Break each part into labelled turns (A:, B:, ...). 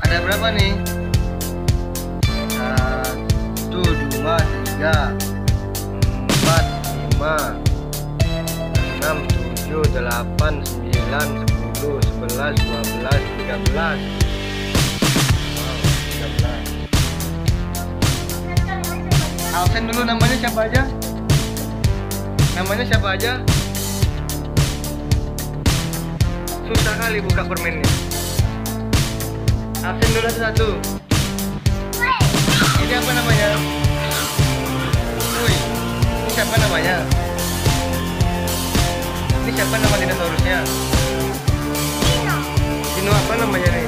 A: Ada berapa nih? 1, 2, 3, 4, 5, 6, 7, 8, 9, 10, 11, 12, 13. Wow, 13. Absen dulu, namanya siapa aja? Namanya siapa aja? Susah kali buka permennya. Absen dulu satu. Ini apa namanya? Wih, ini siapa namanya? Ini siapa nama dinosaurusnya? Dino apa namanya nih?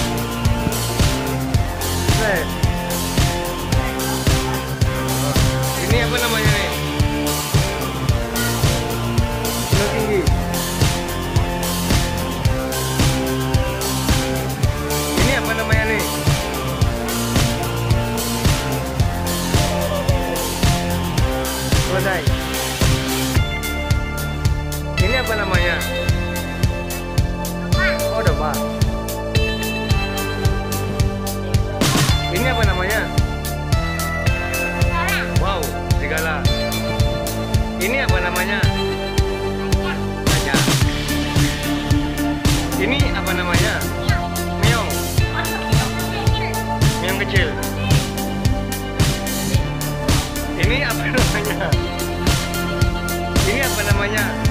A: Ini apa namanya nih? Dino tinggi. Ini apa namanya nih? Kodai. Ini apa namanya? Oh, domba. Ini apa namanya? Wow, serigala. Ini apa namanya? Gajah. Ini apa namanya? Meong. Meong kecil. Ini apa namanya? Ini apa namanya?